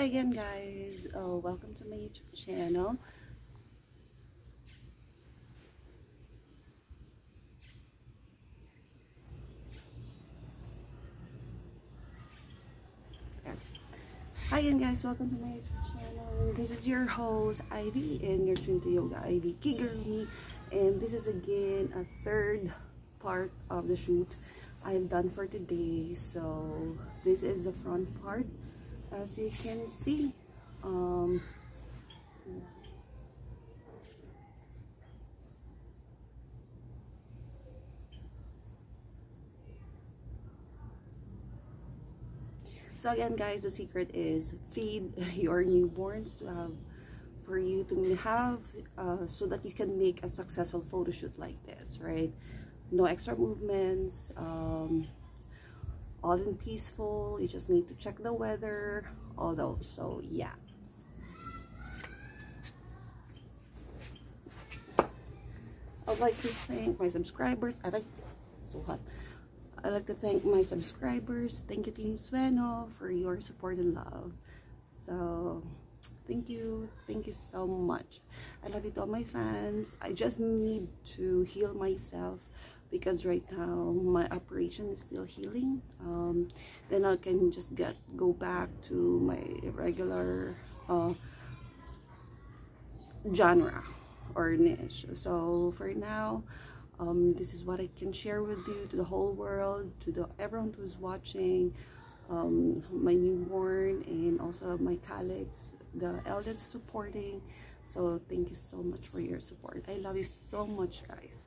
Hi again, guys. Welcome to my YouTube channel. Hi again, guys. Welcome to my YouTube channel. This is your host Ivy, and you're tuned to Yoga Ivy Kigurumi. And this is again a third part of the shoot I've done for today. So this is the front part, as you can see. So again, guys, the secret is feed your newborns to have so that you can make a successful photo shoot like this, right? No extra movements, all in peaceful. You just need to check the weather, all those. So yeah. I'd like to thank my subscribers. So hot. I'd like to thank my subscribers. Thank you, Team Sueno, for your support and love. So thank you so much. I love you to all my fans. I just need to heal myself because right now my operation is still healing. Then I can just go back to my regular genre or niche. So for now, this is what I can share with you, to the whole world, to everyone who's watching, my newborn, and also my colleagues, the eldest supporting. So thank you so much for your support. I love you so much, guys.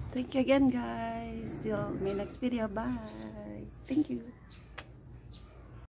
Thank you again, guys. Till my next video. Bye. Thank you.